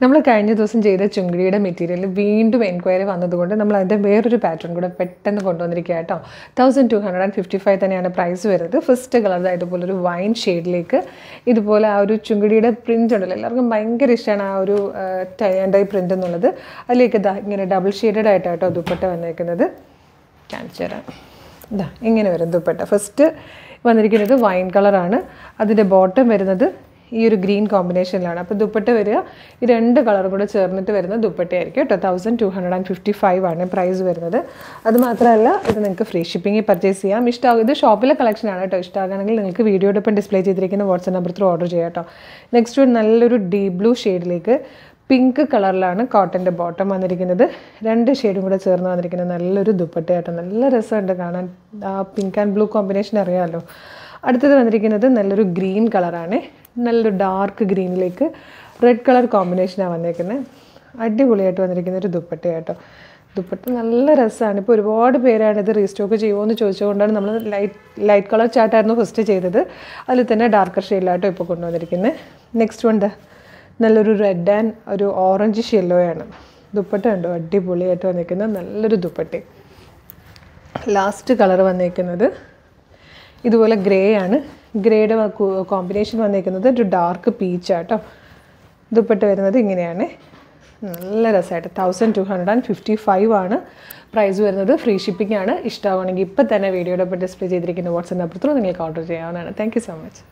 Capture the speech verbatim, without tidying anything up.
നമ്മൾ കഴിഞ്ഞ ദിവസം ചെയ്ത ചുങ്കിടിയുടെ മെറ്റീരിയൽ വീണ്ടും എൻക്വയറി വന്നതുകൊണ്ട് നമ്മൾ അതിൻ്റെ വേറൊരു പാറ്റേൺ കൂടെ പെട്ടെന്ന് കൊണ്ടുവന്നിരിക്കുക കേട്ടോ. Thousand two hundred and fifty five തന്നെയാണ് പ്രൈസ് വരുന്നത്. ഫസ്റ്റ് കളർ ഇതുപോലെ ഒരു വൈൻ ഷെയ്ഡിലേക്ക് ഇതുപോലെ ആ ഒരു ചുങ്കിടിയുടെ പ്രിൻ്റ് ഉണ്ടല്ലോ, എല്ലാവർക്കും ഭയങ്കര ഇഷ്ടമാണ് ആ ഒരു ടൈ ആൻഡ് ഡൈ പ്രിൻ്റ് എന്നുള്ളത്. അതിലേക്ക് ഇതാ ഇങ്ങനെ ഡബിൾ ഷെയ്ഡഡ് ആയിട്ടോ ദുപ്പട്ട വന്നേക്കുന്നത്. കാണിച്ചു തരാം. ഇതാ ഇങ്ങനെ വരും ദുപ്പട്ട. ഫസ്റ്റ് വന്നിരിക്കുന്നത് വൈൻ കളറാണ്, അതിൻ്റെ ബോട്ടം വരുന്നത് ഈ ഒരു ഗ്രീൻ കോമ്പിനേഷനിലാണ്. അപ്പോൾ ദുപ്പട്ട വരിക ഈ രണ്ട് കളർ കൂടെ ചേർന്നിട്ട് വരുന്ന ദുപ്പട്ടയായിരിക്കും കേട്ടോ. Thousand two hundred and fifty five ആണ് പ്രൈസ് വരുന്നത്. അത് മാത്രമല്ല ഇത് നിങ്ങൾക്ക് ഫ്രീ ഷിപ്പിംഗ് പർച്ചേസ് ചെയ്യാം. ഇഷ്ടമാകും, ഇത് ഷോപ്പിലെ കളക്ഷനാണ് കേട്ടോ. ഇഷ്ടമാകുകയാണെങ്കിൽ നിങ്ങൾക്ക് വീഡിയോടൊപ്പം ഡിസ്പ്ലേ ചെയ്തിരിക്കുന്ന വാട്സ്ആപ്പ് നമ്പർ ത്രൂ ഓർഡർ ചെയ്യാം കേട്ടോ. നെക്സ്റ്റ് ഒരു നല്ലൊരു ഡീപ് ബ്ലൂ ഷെയ്ഡിലേക്ക് പിങ്ക് കളറിലാണ് കോട്ടൻ്റെ ബോട്ടം വന്നിരിക്കുന്നത്. രണ്ട് ഷെയ്ഡും കൂടെ ചേർന്ന് വന്നിരിക്കുന്നത് നല്ലൊരു ദുപ്പട്ടയാട്ടോ. നല്ല രസമുണ്ട് കാണാൻ, ആ പിങ്ക് ആൻഡ് ബ്ലൂ കോമ്പിനേഷൻ അറിയാമല്ലോ. അടുത്തത് വന്നിരിക്കുന്നത് നല്ലൊരു ഗ്രീൻ കളറാണ്, നല്ലൊരു ഡാർക്ക് ഗ്രീനിലേക്ക് റെഡ് കളർ കോമ്പിനേഷനാണ് വന്നേക്കുന്നത്. അടിപൊളിയായിട്ട് വന്നിരിക്കുന്ന ഒരു ദുപ്പട്ടയാട്ടോ. ദുപ്പട്ട നല്ല രസമാണ്. ഇപ്പോൾ ഒരുപാട് പേരാണ് ഇത് റീസ്റ്റോക്ക് ചെയ്യുമോ എന്ന് ചോദിച്ചുകൊണ്ടാണ് നമ്മൾ ലൈറ്റ് ലൈറ്റ് കളർ ചാർട്ടായിരുന്നു ഫസ്റ്റ് ചെയ്തത്. അതിൽ തന്നെ ഡാർക്കർ ഷെയ്ഡിലാട്ടോ ഇപ്പോൾ കൊണ്ടുവന്നിരിക്കുന്നത്. നെക്സ്റ്റ് വണ്ട് നല്ലൊരു റെഡ് ആൻഡ് ഒരു ഓറഞ്ച് യെല്ലോയാണ്. ദുപ്പട്ട ഉണ്ടോ, അടിപൊളിയായിട്ട് വന്നിരിക്കുന്നത് നല്ലൊരു ദുപ്പട്ട. ലാസ്റ്റ് കളർ വന്നിരിക്കുന്നത് ഇതുപോലെ ഗ്രേ ആണ്. ഗ്രേയുടെ കോമ്പിനേഷൻ വന്നിരിക്കുന്നത് ഒരു ഡാർക്ക് പീച്ചാട്ടോ. ദുപ്പട്ട വരുന്നത് ഇങ്ങനെയാണ്. നല്ല രസമായിട്ട് thousand two hundred and fifty five ആണ് പ്രൈസ് വരുന്നത്. ഫ്രീ ഷിപ്പിംഗ് ആണ്. ഇഷ്ടമാണെങ്കിൽ ഇപ്പം തന്നെ വീഡിയോയുടെ ഒപ്പം ഡിസ്പ്ലേ ചെയ്തിരിക്കുന്ന വാട്സ്ആപ്പ് നമ്പർ ത്രൂ നിങ്ങൾക്ക് ഓർഡർ ചെയ്യാവുന്നതാണ്. Thank you so much.